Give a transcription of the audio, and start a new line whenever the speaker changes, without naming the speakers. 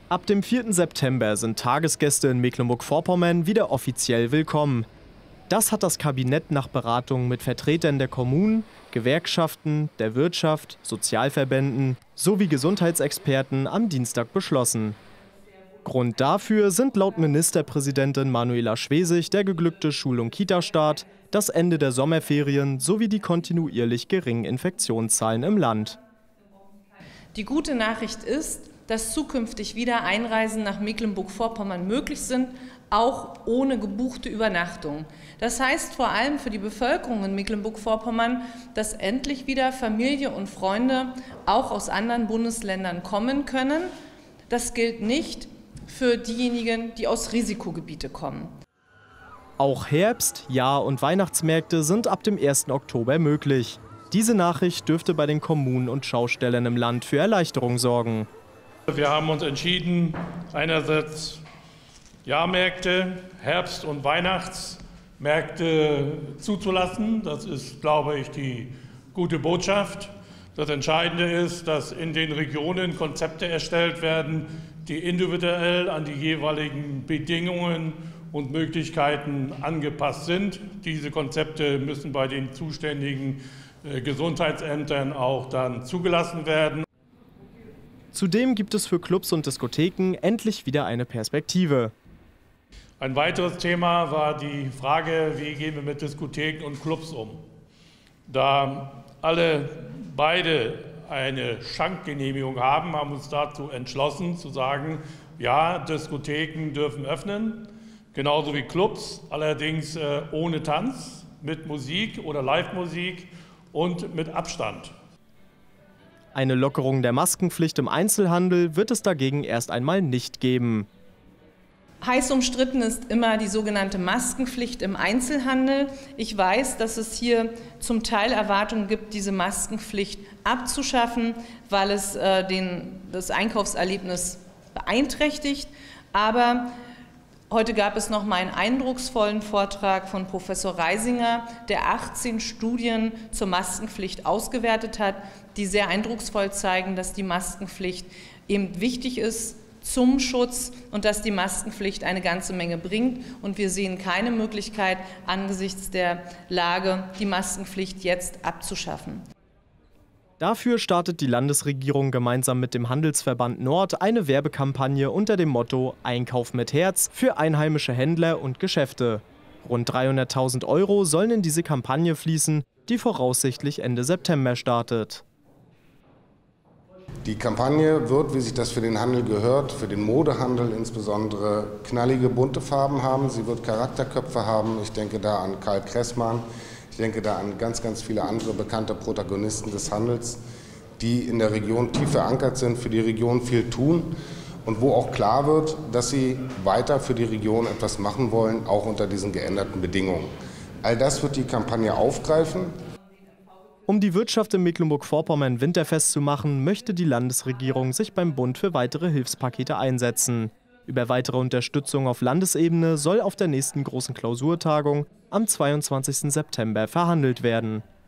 Ab dem 4. September sind Tagesgäste in Mecklenburg-Vorpommern wieder offiziell willkommen. Das hat das Kabinett nach Beratungen mit Vertretern der Kommunen, Gewerkschaften, der Wirtschaft, Sozialverbänden sowie Gesundheitsexperten am Dienstag beschlossen. Grund dafür sind laut Ministerpräsidentin Manuela Schwesig der geglückte Schul- und Kita-Start, das Ende der Sommerferien sowie die kontinuierlich geringen Infektionszahlen im Land.
Die gute Nachricht ist, dass zukünftig wieder Einreisen nach Mecklenburg-Vorpommern möglich sind, auch ohne gebuchte Übernachtung. Das heißt vor allem für die Bevölkerung in Mecklenburg-Vorpommern, dass endlich wieder Familie und Freunde auch aus anderen Bundesländern kommen können. Das gilt nicht für diejenigen, die aus Risikogebiete kommen.
Auch Herbst-, Jahr- und Weihnachtsmärkte sind ab dem 1. Oktober möglich. Diese Nachricht dürfte bei den Kommunen und Schaustellern im Land für Erleichterung sorgen.
Wir haben uns entschieden, einerseits Jahrmärkte, Herbst- und Weihnachtsmärkte zuzulassen. Das ist, glaube ich, die gute Botschaft. Das Entscheidende ist, dass in den Regionen Konzepte erstellt werden, die individuell an die jeweiligen Bedingungen und Möglichkeiten angepasst sind. Diese Konzepte müssen bei den zuständigen Gesundheitsämtern auch dann zugelassen werden.
Zudem gibt es für Clubs und Diskotheken endlich wieder eine Perspektive.
Ein weiteres Thema war die Frage, wie gehen wir mit Diskotheken und Clubs um. Da beide eine Schankgenehmigung haben, haben uns dazu entschlossen zu sagen, ja, Diskotheken dürfen öffnen, genauso wie Clubs, allerdings ohne Tanz, mit Musik oder Live-Musik und mit Abstand.
Eine Lockerung der Maskenpflicht im Einzelhandel wird es dagegen erst einmal nicht geben.
Heiß umstritten ist immer die sogenannte Maskenpflicht im Einzelhandel. Ich weiß, dass es hier zum Teil Erwartungen gibt, diese Maskenpflicht abzuschaffen, weil es das Einkaufserlebnis beeinträchtigt. Aber heute gab es noch mal einen eindrucksvollen Vortrag von Professor Reisinger, der 18 Studien zur Maskenpflicht ausgewertet hat, die sehr eindrucksvoll zeigen, dass die Maskenpflicht eben wichtig ist zum Schutz und dass die Maskenpflicht eine ganze Menge bringt. Und wir sehen keine Möglichkeit, angesichts der Lage die Maskenpflicht jetzt abzuschaffen.
Dafür startet die Landesregierung gemeinsam mit dem Handelsverband Nord eine Werbekampagne unter dem Motto Einkauf mit Herz für einheimische Händler und Geschäfte. Rund 300.000 € sollen in diese Kampagne fließen, die voraussichtlich Ende September startet.
Die Kampagne wird, wie sich das für den Handel gehört, für den Modehandel insbesondere knallige, bunte Farben haben. Sie wird Charakterköpfe haben. Ich denke da an Karl Kressmann. Ich denke da an ganz, ganz viele andere bekannte Protagonisten des Handels, die in der Region tief verankert sind, für die Region viel tun und wo auch klar wird, dass sie weiter für die Region etwas machen wollen, auch unter diesen geänderten Bedingungen. All das wird die Kampagne aufgreifen.
Um die Wirtschaft in Mecklenburg-Vorpommern winterfest zu machen, möchte die Landesregierung sich beim Bund für weitere Hilfspakete einsetzen. Über weitere Unterstützung auf Landesebene soll auf der nächsten großen Klausurtagung am 22. September verhandelt werden.